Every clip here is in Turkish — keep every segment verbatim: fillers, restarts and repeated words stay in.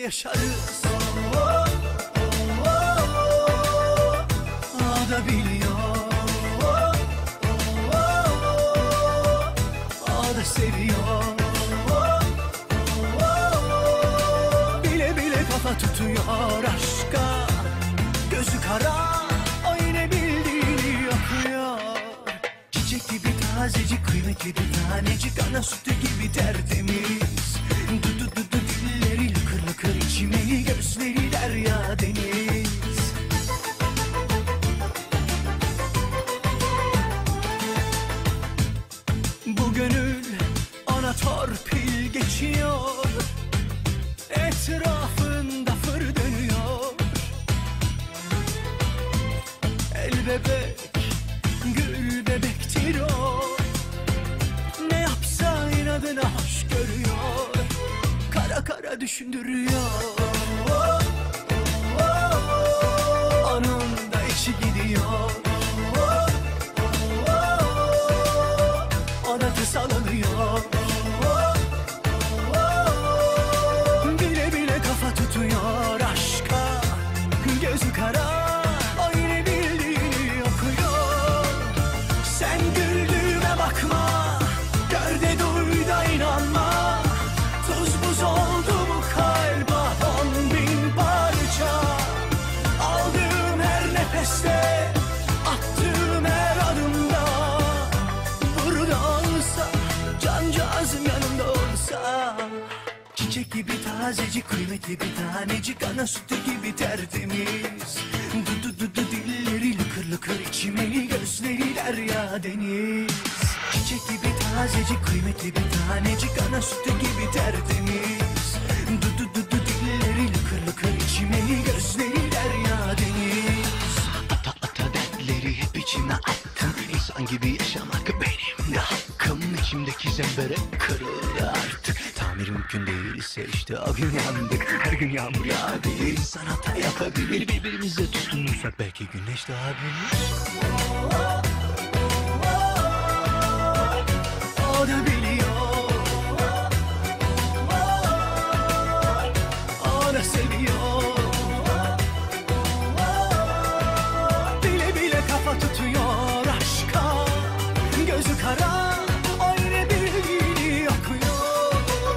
yaşarız. Oh, oh, oh, o da biliyor. Oh, oh, oh, o da seviyor. Oh, oh, bile bile kafa tutuyor aşka. Gözü kara, o yine bildiğini yapıyor. Çiçek gibi tazecik, kıymetli bir tanecik, ana sütü gibi tertemiz. Dudu dudu dilleri lıkır lıkır içimeli, gözleri derya deniz. Bu gönül ona torpil geçiyor, etrafında fır dönüyor. El bebek, gül bebektir o, ne yapsa inadına hoş görüyor. Kara kara düşündürüyor. Oh, oh, oh, onun da içi gidiyor. Oh, oh, oh, o da tasalanıyor. Oh, oh, bile bile kafa tutuyor aşka. Gözü kara, o yine bildiğini okuyor. Sen güldüğüme bakma, gör de duy da inanma. Tuz buz oldu bu kalp, on bin parça. Aldığım her nefeste, attığım her adımda. Burada olsa, cancağızım yanımda olsa. Çiçek gibi tazecik, kıymetli bir tanecik, ana sütü gibi tertemiz. Dudu dudu dilleri lıkır lıkır içimeli, gözleri derya deniz. Çiçek gibi tazecik, kıymetli bir tanecik, ana sütü gibi tertemiz. Dudu dudu dilleri lıkır lıkır içimeli, gözleri derya deniz. Ata ata dertleri hep içime attım, İnsan gibi yaşamak benim de hakkım. İçimdeki zembere kırıldı artık, tamir mümkün değilse işte o gün yandık. Her gün yağmur yağabilir, insan hata yapabilir. Birbirimize tutunursak belki güneş doğabilir. O da biliyor, o da seviyor. Bile bile kafa tutuyor aşka. Gözü kara, o yine bildiğini okuyor.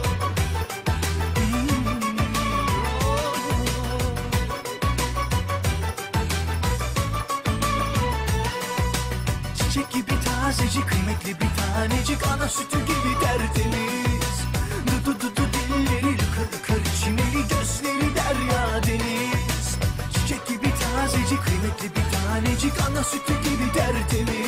Hmm. Çiçek gibi tazecik, kıymetli bir tanecik, ana sütü gibi tertemiz. Dudu dudu dilleri lıkır lıkır içimeli, gözleri derya deniz. Çiçek gibi tazecik, kıymetli bir tanecik, ana sütü gibi tertemiz.